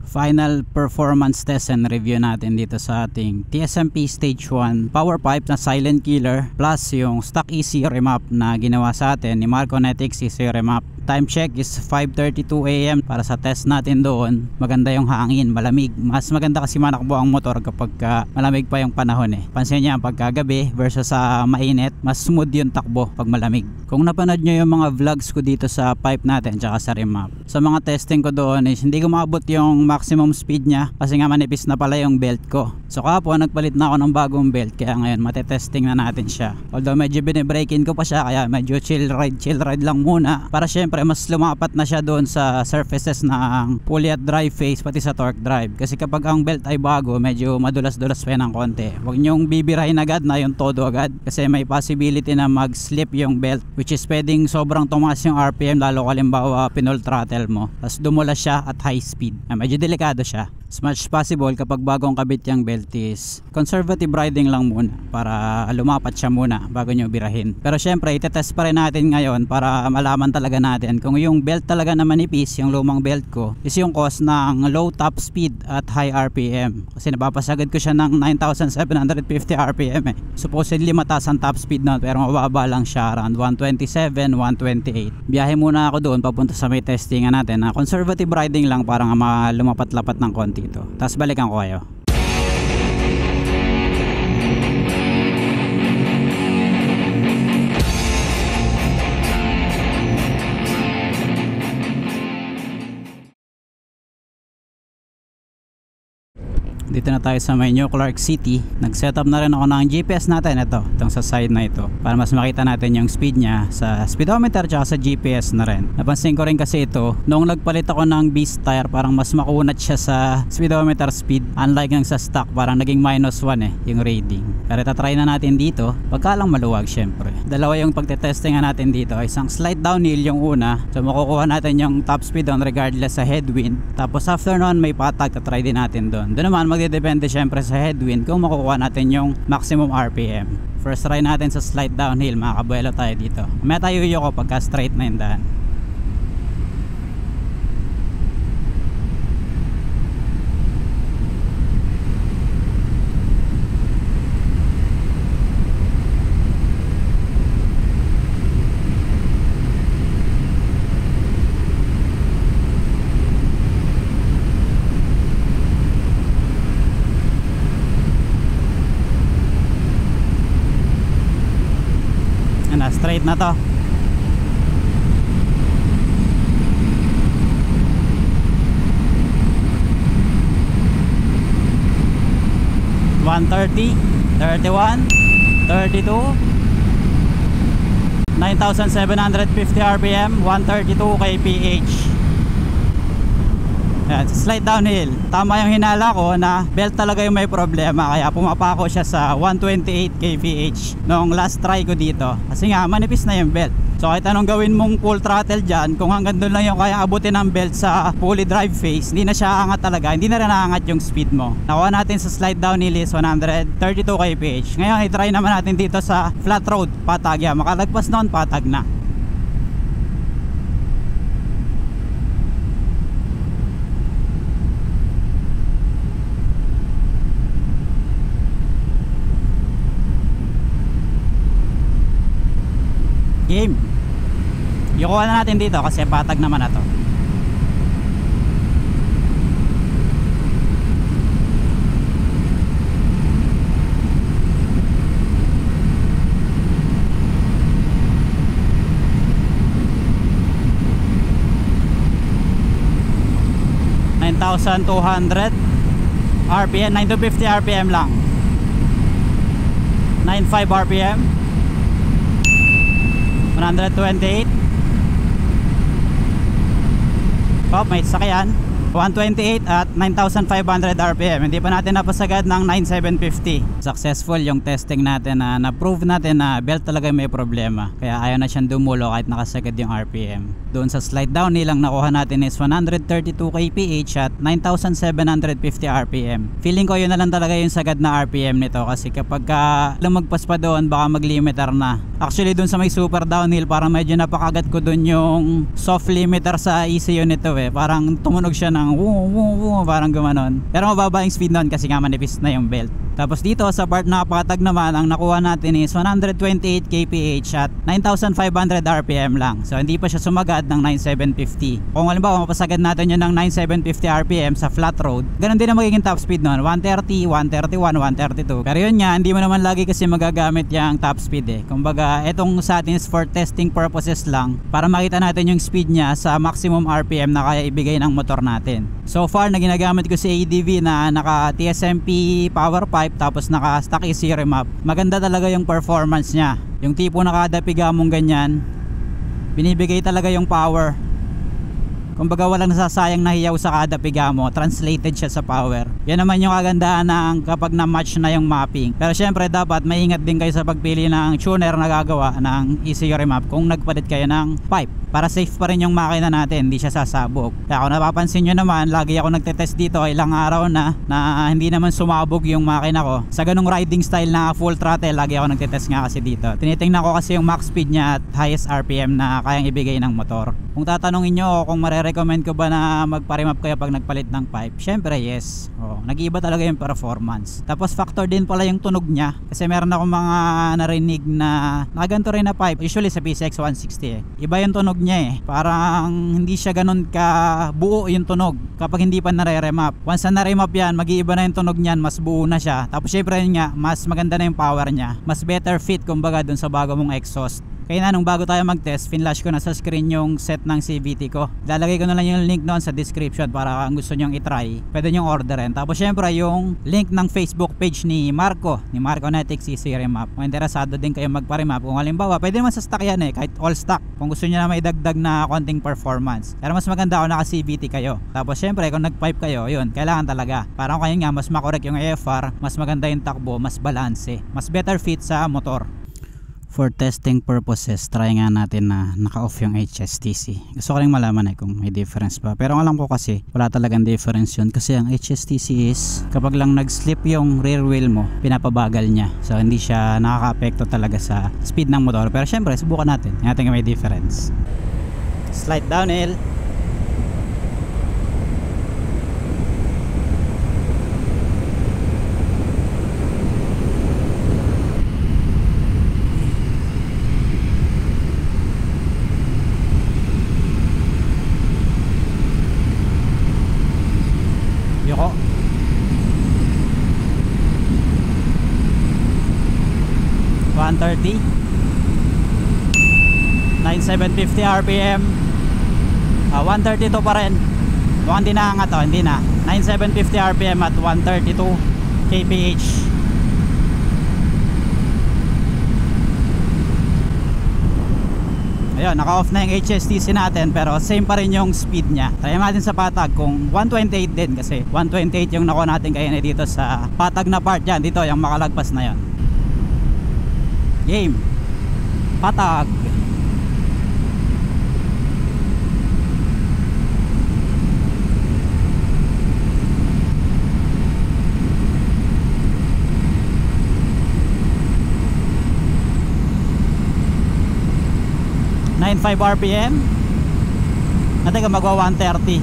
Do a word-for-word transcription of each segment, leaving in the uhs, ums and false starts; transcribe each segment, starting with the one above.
Final performance test and review natin dito sa ating T S M P Stage one power pipe na silent killer plus yung stock E C remap na ginawa sa atin ni Marconetics E C remap. Time check is five thirty-two A M para sa test natin doon. Maganda yung hangin, malamig. Mas maganda kasi manakbo ang motor kapag uh, malamig pa yung panahon eh. Pansin niya pagkagabi versus sa uh, mainit, mas smooth yung takbo pag malamig. Kung napanood nyo yung mga vlogs ko dito sa pipe natin tsaka sa remap, sa mga testing ko doon is hindi ko maabot yung maximum speed niya kasi nga manipis na pala yung belt ko. So kapwa nagpalit na ako ng bagong belt kaya ngayon matetesting na natin siya. Although medyo binibreakin ko pa siya kaya medyo chill ride chill ride lang muna para syempre mas lumapat na siya doon sa surfaces ng pulley at drive face pati sa torque drive. Kasi kapag ang belt ay bago medyo madulas-dulas pa ng konti. Huwag nyong bibirahin agad na yung todo agad kasi may possibility na mag-slip yung belt which is pwedeng sobrang tumaas yung R P M lalo kalimbawa pinol throttle mo tapos dumulas siya at high speed. Ay, medyo delikado siya. As much as possible kapag bagong kabit yung belt is conservative riding lang muna para lumapat siya muna bago nyo birahin. Pero syempre itetest pa rin natin ngayon para malaman talaga natin kung yung belt talaga na manipis, yung lumang belt ko is yung cause ng low top speed at high R P M. Kasi napapasagad ko siya ng nine thousand seven hundred fifty R P M eh. Supposedly mataas ang top speed na pero mababa lang siya around one twenty-seven, one twenty-eight. Biyahe muna ako doon papunta sa may testingan natin na conservative riding lang para nga lumapat-lapat ng konti ito. Tapos balikan ko kayo. Dito na tayo sa may New Clark City. Nag-setup na rin ako ng G P S natin. Ito, itong sa side na ito para mas makita natin yung speed niya sa speedometer tsaka sa G P S na rin. Napansin ko rin kasi ito noong nagpalit ako ng beast tire parang mas makunat siya sa speedometer speed unlike ng sa stock parang naging minus one eh yung reading. Pero itatry na natin dito pagka lang maluwag syempre. Dalawa yung pagtetestingan natin dito. Isang slight downhill yung una so makukuha natin yung top speed doon regardless sa headwind. Tapos after nun may patag tatry din natin doon. Doon naman magdedepende syempre sa headwind kung makukuha natin yung maximum R P M. First try natin sa slight downhill, makakabuelo tayo dito. May tayo ko pagka straight na yung daan. Straight na to. one thirty, thirty-one, thirty-two, nine thousand seven hundred fifty R P M, one thirty-two K P H. Ayan, slight downhill. Tama yung hinala ko na belt talaga yung may problema kaya pumapako siya sa one twenty-eight K P H noong last try ko dito kasi nga manipis na yung belt. So kahit anong gawin mong full throttle dyan, kung hanggang doon lang yung kaya abutin ng belt sa pulley drive face, hindi na siya angat talaga, hindi na rin naangat yung speed mo. Nakuha natin sa slight downhill is one thirty-two K P H. Ngayon i-try naman natin dito sa flat road, patag yan. Makalagpas noon, patag na. Game. Yukuha na natin dito kasi patag naman na to. nine thousand two hundred R P M, nine thousand two hundred fifty R P M lang. nine point five R P M, one twenty-eight. Oh, may sakyan. one twenty-eight at nine thousand five hundred R P M. Hindi pa natin napasagad ng nine thousand seven hundred fifty. Successful yung testing natin na na-prove natin na belt talaga may problema. Kaya ayaw na siyang dumulo kahit nakasagad yung R P M. Doon sa slide down nilang nakuha natin is one thirty-two K P H at nine thousand seven hundred fifty R P M. Feeling ko yun na lang talaga yung sagad na R P M nito kasi kapag ka lumagpas pa doon baka mag-limiter na. Actually doon sa may super downhill parang medyo napakagat ko doon yung soft limiter sa E C U nito eh. Parang tumunog siya ng woo, woo, woo, parang gumanon. Pero mababa yung speed nun kasi nga manipis na yung belt. Tapos dito sa part na kapatag naman, ang nakuha natin is one twenty-eight kilometers per hour at nine thousand five hundred R P M lang. So hindi pa siya sumagad ng nine thousand seven hundred fifty. Kung halimbawa mapasagad natin yun ng nine thousand seven hundred fifty R P M sa flat road, ganun din ang magiging top speed nun, one thirty, one thirty-one, one thirty-two. Pero yun nga, hindi mo naman lagi kasi magagamit yung top speed eh. Kumbaga etong sa atin is for testing purposes lang, para makita natin yung speed niya sa maximum R P M na kaya ibigay ng motor natin. So far na ginagamit ko si A D V na naka T S M P power pipe tapos naka stock E C remap. Maganda talaga yung performance niya. Yung tipo na kada piga mong ganyan, binibigay talaga yung power. Kumbaga walang nasasayang na hiyaw sa kada piga mo, translated siya sa power. Yan naman yung kagandahan ng kapag na-match na yung mapping. Pero syempre dapat maingat din kayo sa pagpili ng tuner na gagawa ng E C remap kung nagpalit kayo ng pipe, para safe pa rin yung makina natin, hindi siya sasabog. Kaya kung napapansin nyo naman, lagi ako nagtetest dito ilang araw na na hindi naman sumabog yung makina ko. Sa ganung riding style na full throttle, lagi ako nagtetest nga kasi dito. Tinitingnan ko kasi yung max speed niya at highest R P M na kayang ibigay ng motor. Kung tatanungin nyo kung marerecommend ko ba na magpa-remap kayo pag nagpalit ng pipe, syempre yes. Oh, nag-iiba talaga yung performance. Tapos factor din pala yung tunog niya, kasi meron akong mga narinig na nakaganto rin na pipe, usually sa P C X one sixty eh. Iba yung tunog niya eh, parang hindi siya ganun ka buo yung tunog kapag hindi pa nare-remap. Once na nare-remap yan, mag-iiba na yung tunog niyan, mas buo na siya. Tapos syempre yun nga, mas maganda na yung power niya, mas better fit kumbaga dun sa bago mong exhaust. Kaya na nung bago tayo mag-test, finlash ko na sa screen yung set ng C V T ko. Lalagay ko na lang yung link noon sa description para kung gusto nyong itry, pwede nyong orderin. Tapos syempre yung link ng Facebook page ni Marco, ni Marco Netics E C Remap. Kung interesado din kayo magpa-remap, kung halimbawa, pwede naman sa stock yan eh, kahit all stock. Kung gusto nyo na may dagdag na konting performance. Pero mas maganda kung naka-C V T kayo. Tapos syempre kung nag-pipe kayo, yun, kailangan talaga. Para kung kayo nga, mas makorek yung A F R, mas maganda yung takbo, mas balanse, mas better fit sa motor. For testing purposes, try nga natin na naka-off yung H S T C. Gusto ko rin malaman eh kung may difference ba. Pero ang alam ko kasi, wala talagang difference yun. Kasi ang H S T C is, kapag lang nag-slip yung rear wheel mo, pinapabagal niya. So hindi siya nakaka-apekto talaga sa speed ng motor. Pero syempre, subukan natin. Tingnan natin kung may difference. Slide downhill. Yoko. one thirty. nine thousand seven hundred fifty R P M. uh, one thirty-two pa rin. Mukhang hindi na nga to, hindi na. nine thousand seven hundred fifty R P M at one thirty-two kilometers per hour. Ayun, naka-off na yung H S T C natin, pero same pa rin yung speed niya. Try natin sa patag kung one twenty-eight din, kasi one twenty-eight yung nakuha natin kayo na dito sa patag na part yan. Dito yung makalagpas na yan. Game. Patag. nine point five R P M. Natin ka magwa one thirty.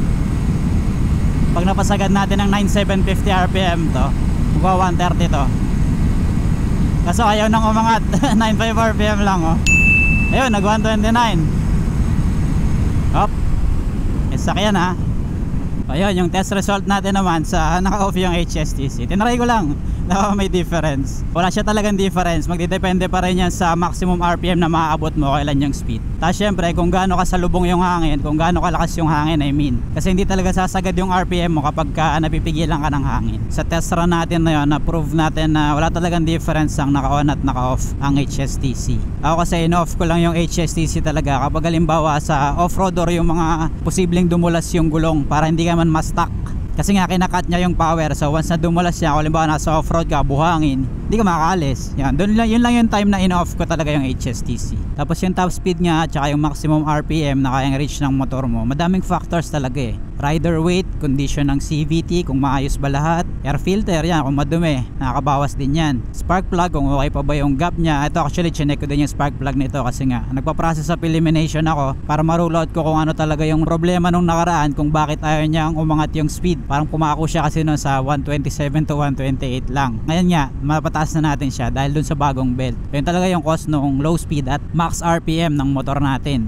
Pag napasagad natin ng nine thousand seven hundred fifty R P M to, magwa one thirty to. Kaso ayaw nang umangat. nine point five R P M lang oh. Ayun, nag one twenty-nine. Hop. E sakyan ha. Ayun, yung test result natin naman sa naka-off yung H S T C. Tinry ko lang. Naka may difference. Wala siya talagang difference. Magdidepende pa rin yan sa maximum R P M na maaabot mo kailan yung speed. Tapos syempre kung gaano kasalubong yung hangin, kung gaano kalakas yung hangin, I mean. Kasi hindi talaga sasagad yung R P M mo kapag ka napipigilan ka ng hangin. Sa test run natin na yun, na-prove natin na wala talagang difference ang naka-on at naka-off ang H S T C. Ako kasi in-off ko lang yung H S T C talaga kapag halimbawa sa off-road or yung mga posibleng dumulas yung gulong para hindi ka man ma-stuck. Kasi nga kinakat niya yung power. So once na dumulas siya, kung halimbawa nasa off-road ka, buhangin, hindi ka makakaalis. Yan, doon lang, yun lang yung time na in-off ko talaga yung H S T C. Tapos yung top speed niya, tsaka yung maximum R P M na kayang reach ng motor mo, madaming factors talaga eh. rider weight, condition ng C V T kung maayos ba lahat, air filter yan kung madumi, nakakabawas din yan, spark plug kung okay pa ba yung gap niya. Ito actually chinek ko din yung spark plug nito kasi nga nagpa-process of elimination ako para ma-rule out ko kung ano talaga yung problema nung nakaraan, kung bakit ayaw niyang umangat yung speed. Parang pumako siya kasi no sa one twenty-seven to one twenty-eight lang. Ngayon nga mapataas na natin siya dahil dun sa bagong belt. Yun talaga yung cause nung low speed at max R P M ng motor natin.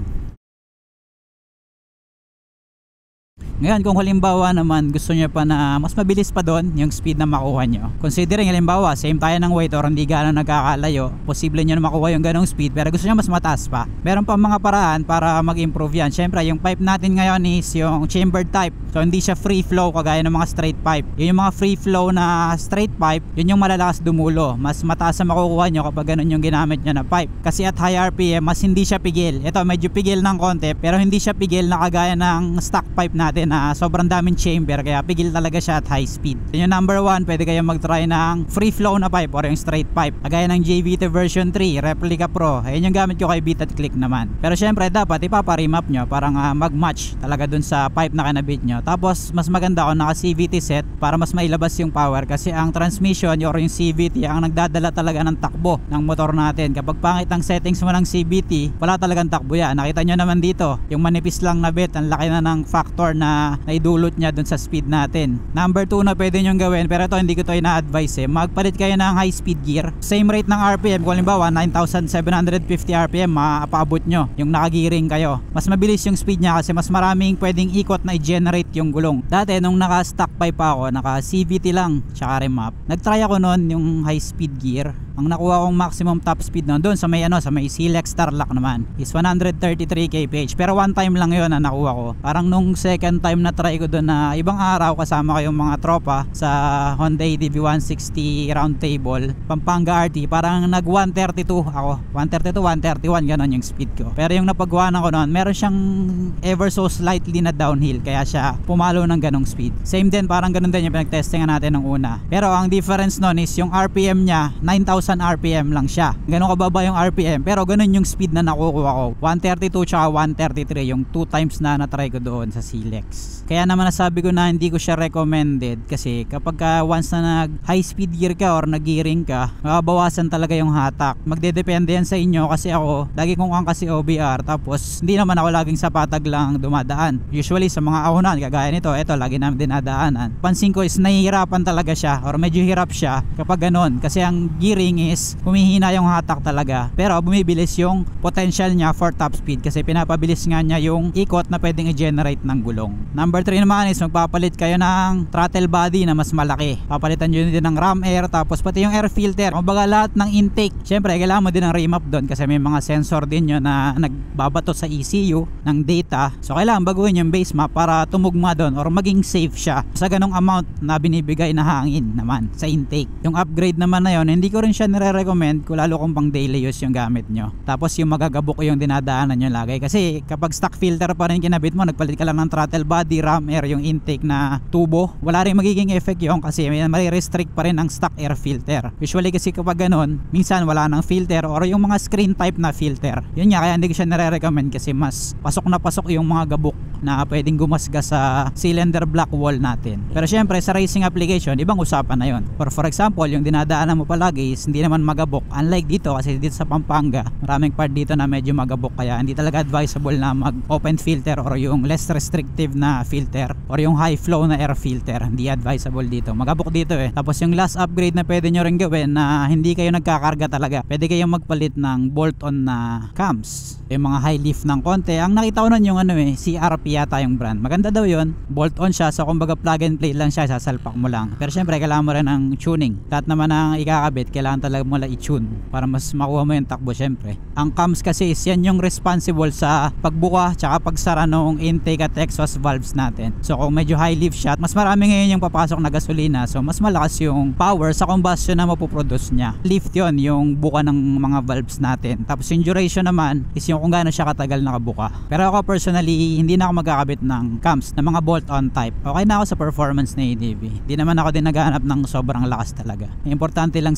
Ngayon kung halimbawa naman gusto nyo pa na mas mabilis pa doon yung speed na makuha nyo, considering halimbawa same tayo ng weight or hindi gano'ng nagkakalayo, posible nyo na makuha yung ganong speed pero gusto nyo mas mataas pa, meron pa mga paraan para mag-improve yan. Syempre yung pipe natin ngayon is yung chambered type, so hindi siya free flow kagaya ng mga straight pipe. Yun yung mga free flow na straight pipe, yun yung malalakas dumulo, mas mataas na makukuha nyo kapag ganun yung ginamit nyo na pipe, kasi at high R P M mas hindi siya pigil. Ito medyo pigil ng konti pero hindi siya pigil na kagaya ng stock pipe natin na sobrang daming chamber, kaya pigil talaga siya at high speed. Yun yung number one, pwede kayo mag-try ng free flow na pipe or yung straight pipe kagaya ng J V T version three, Replica Pro. Ayun yung gamit ko kay Beat at Click naman. Pero syempre dapat ipapa-remap nyo para nga mag-match talaga dun sa pipe na kinabit nyo. Tapos mas maganda kung naka C V T set para mas mailabas yung power, kasi ang transmission or yung C V T ang nagdadala talaga ng takbo ng motor natin. Kapag pangit ang settings mo ng C V T, wala talagang takbo yan. Nakita nyo naman dito yung manipis lang na bit, ang laki na ng factor na naidulot niya dun sa speed natin. Number two na pwede nyong gawin, pero ito hindi ko to ina-advise eh, magpalit kayo ng high speed gear. Same rate ng R P M, kung halimbawa nine thousand seven hundred fifty R P M, maapaabot nyo yung nakagearing kayo. Mas mabilis yung speed niya kasi mas maraming pwedeng ikot na i-generate yung gulong. Dati nung naka stock pipe ako, naka C V T lang tsaka remap, nagtry ako noon yung high speed gear. Ang nakuha kong maximum top speed noon doon sa may ano, sa may Silex Tarlac naman is one thirty-three kilometers per hour, pero one time lang yon na nakuha ko. Parang nung second time na try ko doon na ibang araw kasama ko yung mga tropa sa Hyundai D B one sixty round table Pampanga R T, parang nag one thirty-two ako, one thirty-two, one thirty-one ganon yung speed ko. Pero yung napagkuhanan ko noon, meron siyang ever so slightly na downhill kaya siya pumalo ng ganong speed. Same din, parang ganon din yung pinag-testingan natin nung una. Pero ang difference noon is yung R P M niya nine thousand R P M lang siya. Ganon kababa yung R P M pero ganon yung speed na nakukuha ko, one thirty-two tsaka one thirty-three, yung two times na na-try ko doon sa Silex. Kaya naman nasabi ko na hindi ko siya recommended, kasi kapag ka once na nag high speed gear ka or nag gearing ka, mababawasan talaga yung hatak. Magdedepende yan sa inyo, kasi ako lagi kong ang kasi O B R, tapos hindi naman ako laging sa patag lang dumadaan. Usually sa mga ahonan kagaya nito, eto lagi namin dinadaanan. Pansin ko is nahihirapan talaga siya or medyo hirap siya kapag ganon, kasi ang gearing is humihina yung hatak talaga pero bumibilis yung potential niya for top speed kasi pinapabilis nga niya yung ikot na pwedeng i-generate ng gulong. Number three naman is magpapalit kayo ng throttle body na mas malaki. Papalitan nyo din ng ram air, tapos pati yung air filter, kumbaga lahat ng intake. Syempre kailangan mo din ng remap doon kasi may mga sensor din yun na nagbabato sa E C U ng data, so kailangan baguhin yung base map para tumugma doon or maging safe siya sa ganong amount na binibigay na hangin naman sa intake. Yung upgrade naman na yun, hindi ko rin siya nire-recommend kung lalo kung pang daily use yung gamit nyo. Tapos yung magagabok yung dinadaanan nyo lagay, kasi kapag stock filter pa rin kinabit mo, nagpalit ka lang ng throttle body, ram air, yung intake na tubo, wala rin magiging effect yung kasi may marirestrict pa rin ang stock air filter. Usually kasi kapag ganun, minsan wala nang filter or yung mga screen type na filter. Yun nga, kaya hindi ko siya nire-recommend kasi mas pasok na pasok yung mga gabok na pwedeng gumasgas sa cylinder block wall natin. Pero syempre sa racing application, ibang usapan na yun. For, for example, yung dinadaanan mo palagi is hindi naman magabok. Unlike dito, kasi dito sa Pampanga, maraming part dito na medyo magabok, kaya hindi talaga advisable na mag open filter or yung less restrictive na filter or yung high flow na air filter. Hindi advisable dito, magabok dito eh. Tapos yung last upgrade na pwede nyo rin gawin na hindi kayo nagkakarga talaga, pwede kayong magpalit ng bolt-on na cams, yung mga high lift ng konti. Ang nakita ko nun yung ano eh, C R P yata yung brand, maganda daw yun, bolt-on siya, so kumbaga plug and play lang siya, sasalpak mo lang. Pero syempre kailangan mo rin ng tuning, lahat naman ang ikakabit kailangan talaga mo lang i-tune para mas makuha mo yung takbo. Syempre ang cams kasi is yan yung responsible sa pagbuka tsaka pagsara ng intake at exhaust valves natin. So kung medyo high lift shot, mas marami ngayon yung papasok na gasolina, so mas malakas yung power sa combustion na mapoproduce niya. Lift yon yung buka ng mga valves natin. Tapos yung duration naman is yung kung gaano siya katagal nakabuka. Pero ako personally, hindi na ako magkakabit ng cams na mga bolt-on type. Okay na ako sa performance na A D V. Hindi naman ako din naghahanap ng sobrang lakas talaga. Importante lang sa akin nga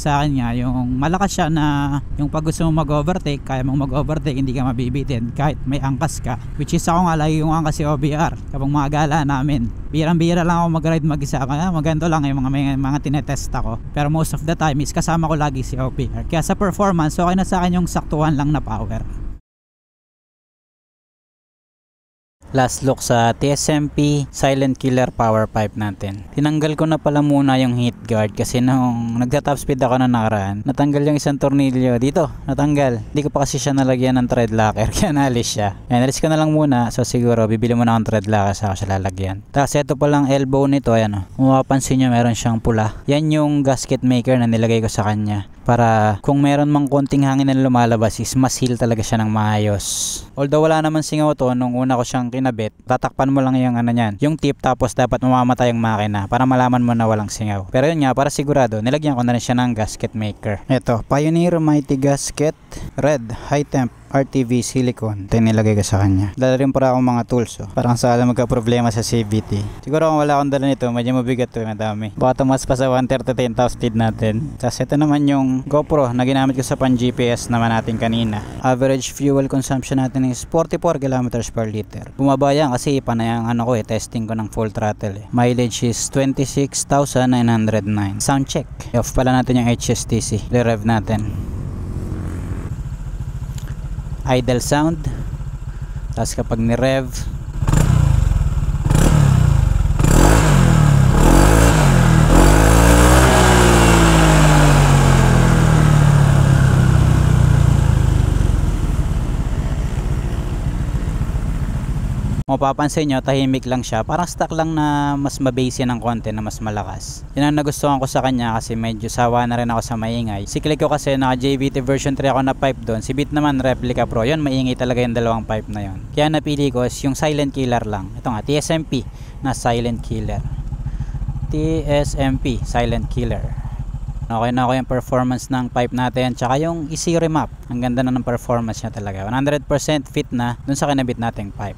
nga yung malakas siya na yung pag gusto mo mag-overtake, kaya mong mag-overtake, hindi ka mabibitin kahit may angkas ka, which is ako nga lagi yung angkas si O B R kapag mga gala namin. Birang-bira lang ako mag-ride mag-isa, kaya maganda lang yung mga, mga, mga tinetest ako, pero most of the time is kasama ko lagi si O B R. Kaya sa performance, okay na sa akin yung saktuhan lang na power. Last look sa T S M P Silent Killer power pipe natin. Tinanggal ko na pala muna yung heat guard kasi nung nagta-top speed ako na nakaraan, natanggal yung isang tornilyo dito, natanggal. Hindi ko pa kasi siya nalagyan ng thread locker kaya naalis siya. Ayan, nalis ko na lang muna, so siguro bibili muna akong thread locker sa siya lalagyan. Tapos ito palang elbow nito, ayan o, mapapansin nyo meron siyang pula. Yan yung gasket maker na nilagay ko sa kanya, para kung meron mang konting hangin na lumalabas is ma-seal talaga siya ng maayos. Although wala naman singaw to nung una ko siyang kinabit, tatakpan mo lang yung ano niyan, yung tip, tapos dapat mamamatay yung makina para malaman mo na walang singaw. Pero yun nga, para sigurado, nilagyan ko na rin siya ng gasket maker. Ito, Pioneer Mighty Gasket Red High Temp R T V Silicone. Ito yung nilagay ko sa kanya. Dala rin para akong mga tools, oh. Parang sakala magka-problema sa C V T. Siguro kung wala akong dala nito, medyo mabigat to, madami. Baka tumas pa sa one thirty top speed natin. Tapos ito naman yung GoPro na ginamit ko sa pan G P S naman natin kanina. Average fuel consumption natin is forty-four kilometers per liter. Bumaba yan kasi panayang ano ko eh, testing ko ng full throttle eh. Mileage is twenty-six thousand nine hundred nine. Sound check. Off pala natin yung H S T C. Re-rev natin. Idle sound. Tapos kapag ni-rev, mapapansin nyo, tahimik lang siya. Parang stock lang na mas mabase ng konti, na mas malakas. Yun ang nagustuhan ko sa kanya kasi medyo sawa na rin ako sa maingay. Si Click ko kasi naka J V T version three ako na pipe doon. Si Beat naman Replica Pro. Yun, maingay talaga yung dalawang pipe na yun. Kaya napili ko is yung Silent Killer lang. Ito nga, T S M P na Silent Killer. T S M P Silent Killer. Okay na ako yung performance ng pipe natin. Tsaka yung easy remap. Ang ganda na ng performance niya talaga. one hundred percent fit na dun sa kinabit nating pipe.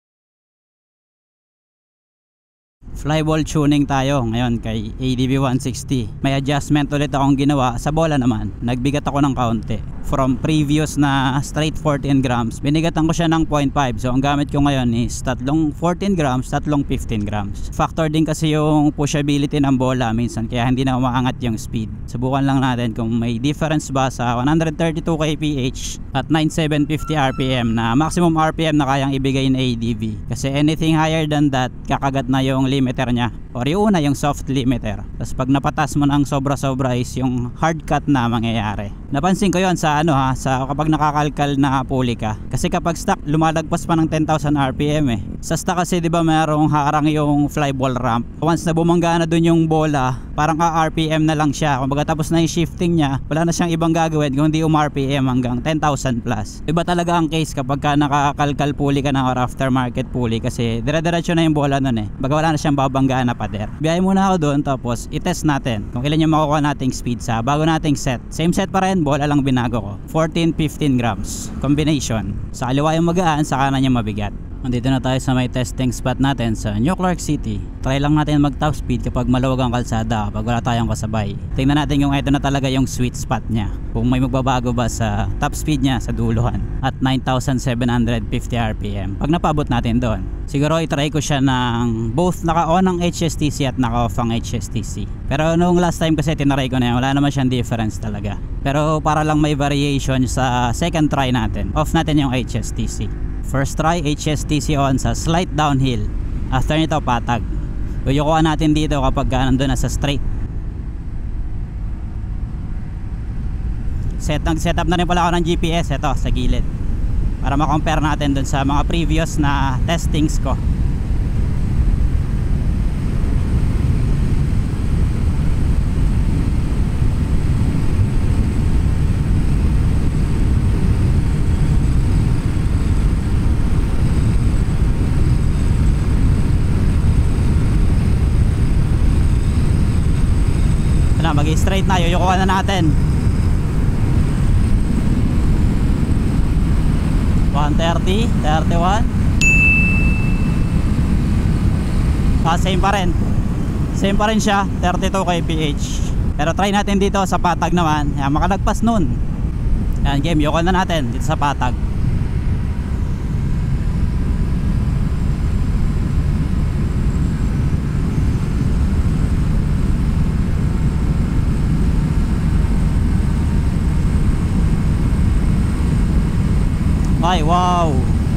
Flyball tuning tayo ngayon kay A D B one sixty. May adjustment ulit akong ginawa sa bola naman. Nagbigat ako ng kaunti. From previous na straight fourteen grams, binigatan ko siya ng zero point five. So ang gamit ko ngayon is tatlong fourteen grams, tatlong fifteen grams. Factor din kasi yung pushability ng bola minsan, kaya hindi na umaangat yung speed. Subukan lang natin kung may difference ba sa one thirty-two kph at nine thousand seven hundred fifty R P M na maximum R P M na kayang ibigay ng A D B. Kasi anything higher than that, kakagat na yung limiter niya, or yung una yung soft limiter. Tapos pag napatas mo ng sobra-sobra is yung hard cut na mangyayari. Napansin ko yon sa ano ha, sa kapag nakakalkal na pulley ka. Kasi kapag stock, lumalagpas pa ng ten thousand R P M eh. Sa stock kasi di ba mayroong harang yung flyball ramp. Once na bumangga na dun yung bola, parang ka R P M na lang siya. Kung baga tapos na yung shifting niya, wala na siyang ibang gagawin kung hindi um R P M hanggang ten thousand plus. Iba talaga ang case kapag ka nakakalkal pulley ka na or aftermarket pulley, kasi dire-diretso na yung bola nun eh. Baga wala na siyang babanggaan na pader. Biyahe muna ako doon, tapos i-test natin kung ilan yung makukuha nating speed sa bago nating set. Same set pa rin, bola lang binago ko. fourteen fifteen grams combination. Sa kaliwa yung magaan, sa kanan yung mabigat. Nandito na tayo sa may testing spot natin sa New Clark City. Try lang natin mag top speed kapag maluwag ang kalsada, kapag wala tayong kasabay. Tingnan natin yung ito na talaga yung sweet spot niya, kung may magbabago ba sa top speed niya sa duluhan at nine thousand seven hundred fifty R P M. Pag napabot natin doon, siguro i-try ko siya ng both naka-on ang H S T C at naka-off ang H S T C. Pero nung last time kasi tinaray ko na yan, wala naman siyang difference talaga. Pero para lang may variation sa second try natin, off natin yung H S T C. First try, H S T C on sa slight downhill. After nito, patag. Uyukuhan natin dito kapag nandun na sa straight. Set, nag-set up na rin pala ako ng G P S ito sa gilid, para ma-compare natin dun sa mga previous na testings ko. Mag-straight na, yuyukuhan na natin. one thirty, thirty-one. Ah, same pa rin. Same pa rin siya, thirty-two kph. Pero try natin dito sa patag naman. Yan, makalagpas nun. Yan, game, yoko na natin dito sa patag. Ay, wow.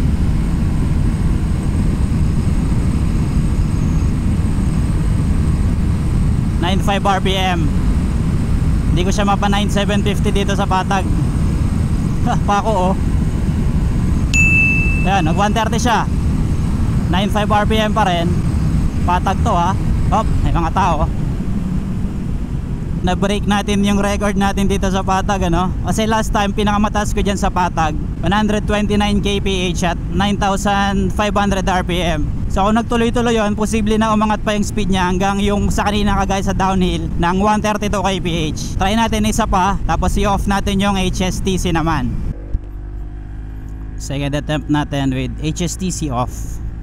nine point five R P M. Hindi ko siya mapa nine seven fifty dito sa patag. Pako oh. Ayan, nag one thirty siya. nine point five R P M pa rin. Patag to ha. Hop, may mga tao. Na-break natin yung record natin dito sa patag, ano? Kasi last time pinakamataas ko dyan sa patag one twenty-nine kilometers per hour at nine thousand five hundred R P M. So kung nagtuloy-tuloy yun, posible na umangat pa yung speed niya hanggang yung sa kanina kagaya sa downhill ng one thirty-two kilometers per hour. Try natin isa pa, tapos i-off natin yung H S T C naman. Second attempt natin with H S T C off.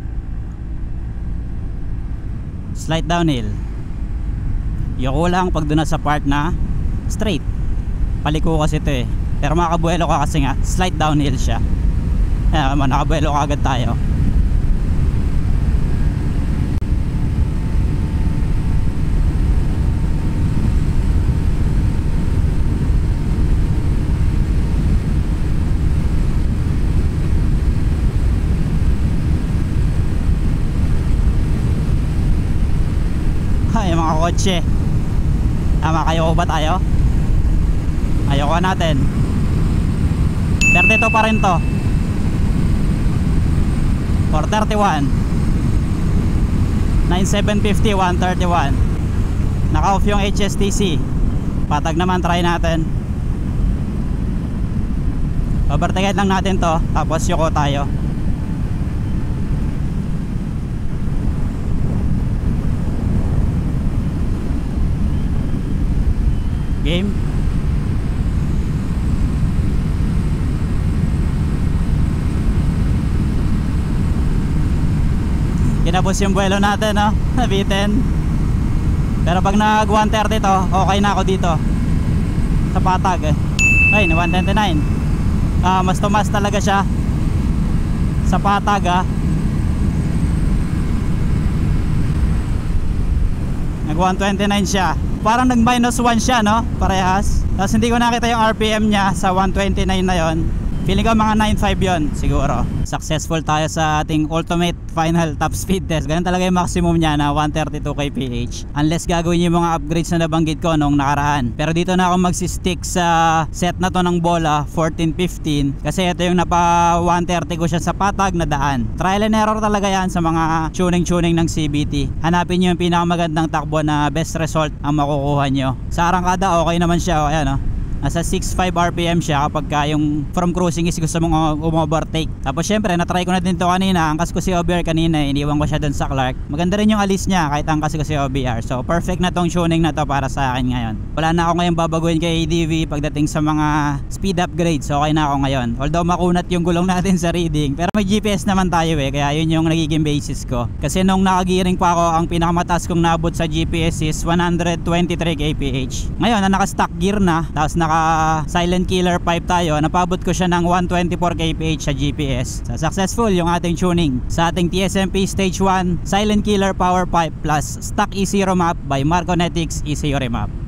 Slight downhill. Yoko lang pag doon na sa part na straight. Paliko kasi ito eh. Pero makabuelo ka kasi nga slight downhill siya. Ayan, nakabuelo ka agad tayo. Ay, mga kotse. Tama, kayo ba tayo? Ayoko natin. thirty-two pa rin to. four thirty-one. nine seven fifty, one thirty-one. Naka-off yung H S T C. Patag naman, try natin. Overtake lang natin to, tapos yuko tayo. Game. Kinabos yung buwelo natin, no? Nabitin. Pero pag nag one thirty to, okay na ako dito sa patag eh. Ay, na one twenty-nine. Ah, mas tumas talaga siya sa patag ah. Nag one twenty-nine siya. Parang nag minus one siya, no? Parehas. Tapos hindi ko nakita yung R P M niya sa one twenty-nine na yon. Feeling ko mga nine point five yon siguro. Successful tayo sa ating ultimate final top speed test. Ganun talaga yung maximum niya na one thirty-two kilometers per hour. Unless gagawin yung mga upgrades na nabanggit ko nung nakaraan. Pero dito na ako magsistick sa set na to ng bola fourteen fifteen. Kasi ito yung napa one thirty ko siya sa patag na daan. Trial and error talaga yan sa mga tuning-tuning ng C B T. Hanapin nyo yung pinakamagandang takbo na best result ang makukuha nyo. Sa arangkada okay naman siya. Ayan o. Nasa six point five R P M siya kapag ka yung from cruising is gusto mong um-overtake. Tapos syempre natry ko na din to kanina. Angkas ko si O B R kanina, iniwan ko siya dun sa Clark. Maganda rin yung alis niya kahit angkas ko si O B R. So perfect na tong tuning na to para sa akin ngayon. Wala na ako ngayon babaguhin kay A D V pagdating sa mga speed upgrades. So okay na ako ngayon. Although makunat yung gulong natin sa reading, pero may G P S naman tayo eh. Kaya yun yung nagiging basis ko. Kasi nung nakagearing pa ako, ang pinakamataas kong nabot sa G P S is one twenty-three kilometers per hour. Ngayon na naka-stock gear na, tapos naka silent killer pipe tayo, napabot ko siya ng one twenty-four kilometers per hour sa G P S. So successful yung ating tuning sa ating T S M P Stage one Silent Killer Power Pipe plus Stock E zero Map by Marconetics E zero Map.